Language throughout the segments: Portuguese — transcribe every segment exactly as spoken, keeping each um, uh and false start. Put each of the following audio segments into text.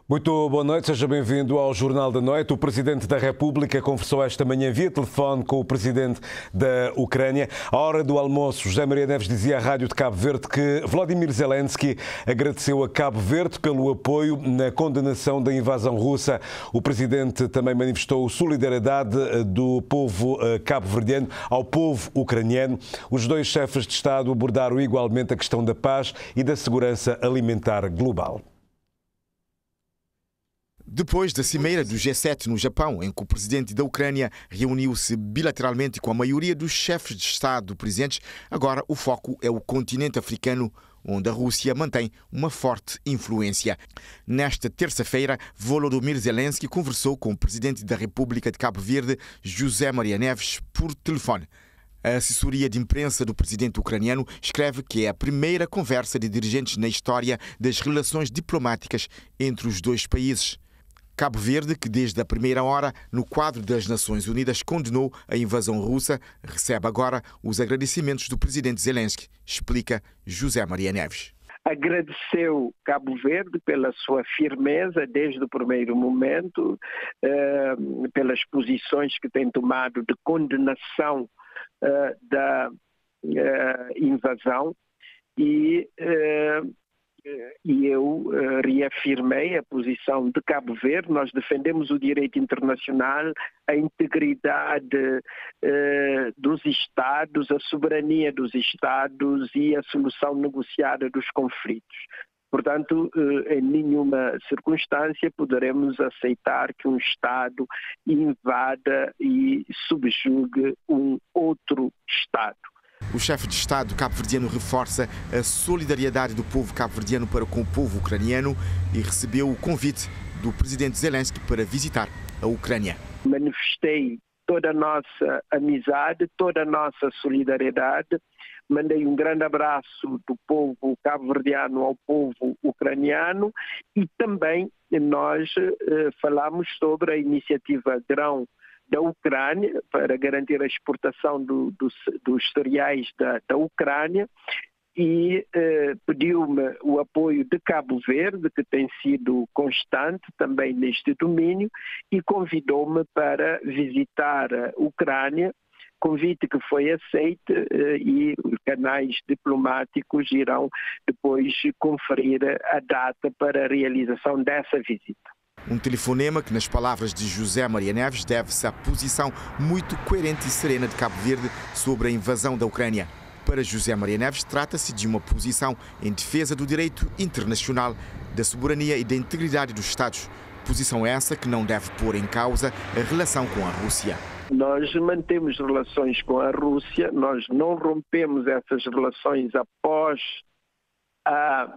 Muito boa noite, seja bem-vindo ao Jornal da Noite. O Presidente da República conversou esta manhã via telefone com o Presidente da Ucrânia. À hora do almoço, José Maria Neves dizia à Rádio de Cabo Verde que Volodymyr Zelensky agradeceu a Cabo Verde pelo apoio na condenação da invasão russa. O Presidente também manifestou solidariedade do povo cabo-verdiano ao povo ucraniano. Os dois chefes de Estado abordaram igualmente a questão da paz e da segurança alimentar global. Depois da cimeira do G sete no Japão, em que o presidente da Ucrânia reuniu-se bilateralmente com a maioria dos chefes de Estado presentes, agora o foco é o continente africano, onde a Rússia mantém uma forte influência. Nesta terça-feira, Volodymyr Zelensky conversou com o presidente da República de Cabo Verde, José Maria Neves, por telefone. A assessoria de imprensa do presidente ucraniano escreve que é a primeira conversa de dirigentes na história das relações diplomáticas entre os dois países. Cabo Verde, que desde a primeira hora, no quadro das Nações Unidas, condenou a invasão russa, recebe agora os agradecimentos do presidente Zelensky, explica José Maria Neves. Agradeceu Cabo Verde pela sua firmeza desde o primeiro momento, eh, pelas posições que tem tomado de condenação eh, da eh, invasão e eh, E eu uh, reafirmei a posição de Cabo Verde. Nós defendemos o direito internacional, a integridade uh, dos Estados, a soberania dos Estados e a solução negociada dos conflitos. Portanto, uh, em nenhuma circunstância poderemos aceitar que um Estado invada e subjugue um outro Estado. O chefe de Estado cabo-verdiano reforça a solidariedade do povo cabo-verdiano para com o povo ucraniano e recebeu o convite do presidente Zelensky para visitar a Ucrânia. Manifestei toda a nossa amizade, toda a nossa solidariedade. Mandei um grande abraço do povo cabo-verdiano ao povo ucraniano e também nós eh, falamos sobre a iniciativa Grão da Ucrânia para garantir a exportação do, do, dos cereais da, da Ucrânia e eh, pediu-me o apoio de Cabo Verde, que tem sido constante também neste domínio, e convidou-me para visitar a Ucrânia, convite que foi aceito eh, e os canais diplomáticos irão depois conferir a data para a realização dessa visita. Um telefonema que, nas palavras de José Maria Neves, deve-se à posição muito coerente e serena de Cabo Verde sobre a invasão da Ucrânia. Para José Maria Neves, trata-se de uma posição em defesa do direito internacional, da soberania e da integridade dos Estados. Posição essa que não deve pôr em causa a relação com a Rússia. Nós mantemos relações com a Rússia, nós não rompemos essas relações após a,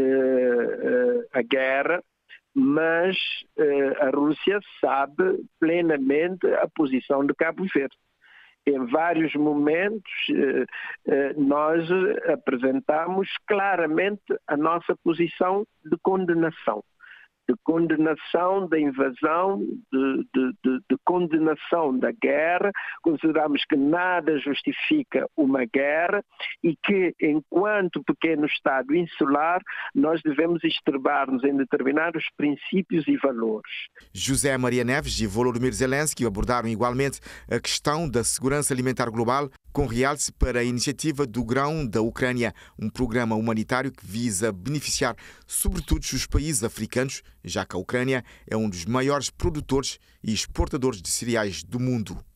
a guerra, mas eh, a Rússia sabe plenamente a posição de Cabo Verde. Em vários momentos eh, eh, nós apresentamos claramente a nossa posição de condenação. De condenação da invasão, de, de, de, de condenação da guerra. Consideramos que nada justifica uma guerra e que, enquanto pequeno Estado insular, nós devemos estrebar-nos em determinados princípios e valores. José Maria Neves e Volodymyr Zelensky abordaram igualmente a questão da segurança alimentar global, com realce para a iniciativa do Grão da Ucrânia, um programa humanitário que visa beneficiar sobretudo os países africanos, já que a Ucrânia é um dos maiores produtores e exportadores de cereais do mundo.